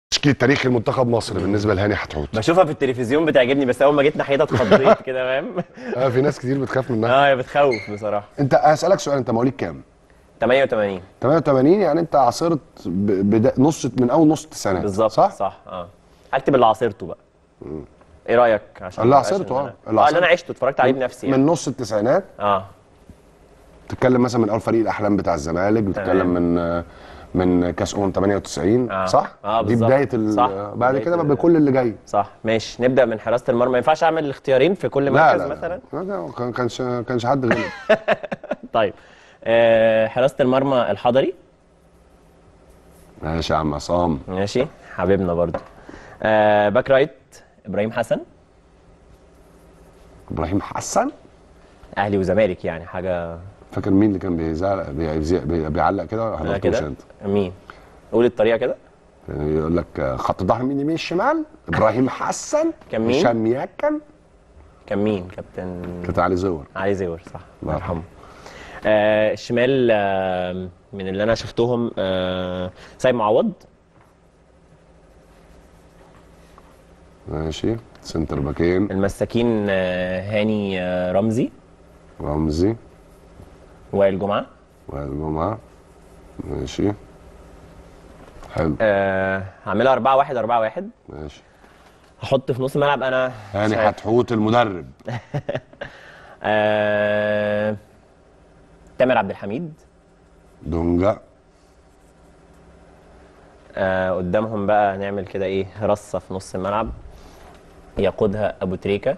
تشكيل تاريخي لمنتخب مصر بالنسبه لهاني حتحوت. بشوفها في التلفزيون بتعجبني، بس اول ما جيت ناحيتها اتخضيت كده، فاهم؟ في ناس كتير بتخاف منها. هي بتخوف بصراحه. انت هسالك سؤال، انت مواليد كام؟ 88. 88 يعني انت عاصرت نص من اول نص التسعينات بالظبط صح؟ هكتب اللي عاصرته بقى. ايه رايك؟ عشان اللي عصرته اللي انا عشته اتفرجت عليه بنفسي يعني. من نص التسعينات. تتكلم مثلا من اول فريق الاحلام بتاع الزمالك، بتتكلم من كاس 98 صح؟ دي بدايه بعد كده بقى بكل اللي جاي. صح ماشي. نبدا من حراسه المرمى. ما ينفعش اعمل الاختيارين في كل مركز مثلا؟ لا كانش حد غلب. طيب حراسه المرمى الحضري. ماشي يا عم عصام. ماشي حبيبنا برضو. باك رايت ابراهيم حسن. ابراهيم حسن اهلي وزمالك يعني حاجه. فاكر مين اللي كان بيعلق كده؟ حضرتوش انت؟ مين؟ قول الطريقه كده. يقول لك خط ظهر من اليمين الشمال ابراهيم حسن. كان مين؟ هشام ياكن. كان مين؟ كابتن علي زور. علي زور صح، الله يرحمه. الشمال من اللي انا شفتهم سيد معوض. ماشي. سنتر باكين المساكين هاني رمزي. وائل جمعه. ماشي حلو. هعملها 4-1 ماشي. هحط في نص الملعب انا هاني حتحوت المدرب. تامر عبد الحميد. دونجا. قدامهم بقى نعمل كده ايه، رصه في نص الملعب يقودها ابو تريكه.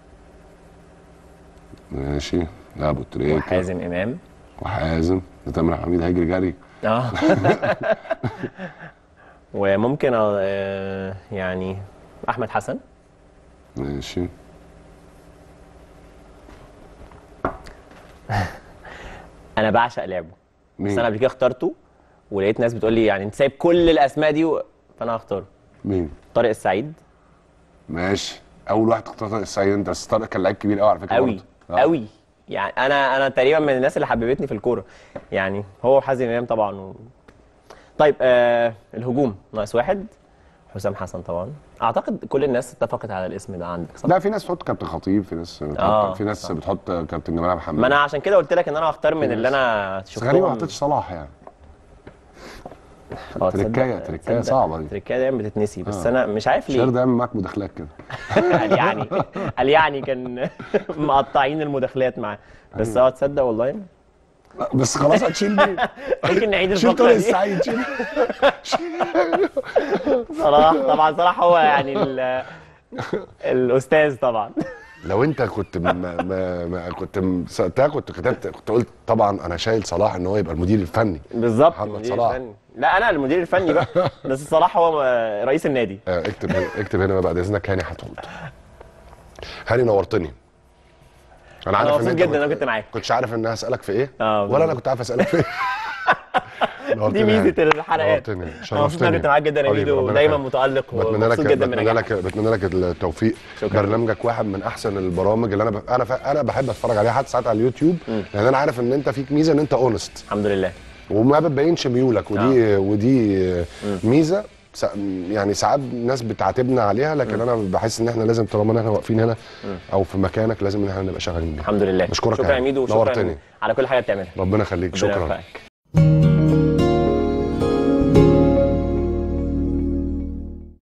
ماشي. لا ابو تريكه. وحازم امام. ده تامر حميد هيجري جري. وممكن يعني احمد حسن. ماشي. انا بعشق لعبه. بس انا قبل كده اخترته ولقيت ناس بتقول لي يعني انت سايب كل الاسماء دي فانا هختاره. مين؟ طارق السعيد. ماشي. اول واحد اختار طارق السعيد انت، بس طارق كان لعيب كبير قوي على فكره. قوي يعني انا تقريبا من الناس اللي حببتني في الكوره يعني، هو وحازم امام طبعا طيب الهجوم ناقص واحد. حسام حسن طبعا. اعتقد كل الناس اتفقت على الاسم ده عندك صح؟ لا في ناس بتحط كابتن خطيب، في ناس بتحط كابتن جمال عبد الحميد. ما انا عشان كده قلت لك ان انا هختار من اللي انا شفتهم. غريب ما حطيتش صلاح يعني. تركايه صعبه دي. تركايه دايما بتتنسي بس انا مش عارف ليه. شير دايما معاك مداخلات كده. قال يعني كان مقطعين المداخلات معاه بس تصدق والله. بس خلاص هتشيل مين؟ ممكن نعيد الفقره شيل طارق السعيد. شيل صلاح طبعا. صلاح هو يعني الاستاذ طبعا. لو انت كنت كنت كتبت كنت قلت طبعا انا شايل صلاح ان هو يبقى المدير الفني. بالظبط محمد صلاح. لا انا المدير الفني بقى. بس صلاح هو رئيس النادي. اكتب هنا بعد اذنك هاني حتحوت. هاني نورتني. انا عارف ان جدا انا كنت معاك. كنتش عارف ان هسالك في ايه ولا انا كنت عارف اسالك في ايه. دي ميزه الحلقات. شرفتني. انا كنت معاك جدا يا ميدو، دايما متالق ومبسوط جدا منك. بتمنى لك التوفيق. برنامجك واحد من احسن البرامج اللي انا بحب اتفرج عليها حتى ساعات على اليوتيوب، لان انا عارف ان انت فيك ميزه ان انت اونست. الحمد لله. وما بتبينش ميولك، ودي ميزه يعني ساعات ناس بتعاتبنا عليها، لكن انا بحس ان احنا لازم طالما احنا واقفين هنا او في مكانك لازم ان احنا نبقى شغالين بيها. الحمد لله. بشكرك شكرا يا ميدو، وشكرا على كل حاجه بتعملها. ربنا يخليك. شكرا.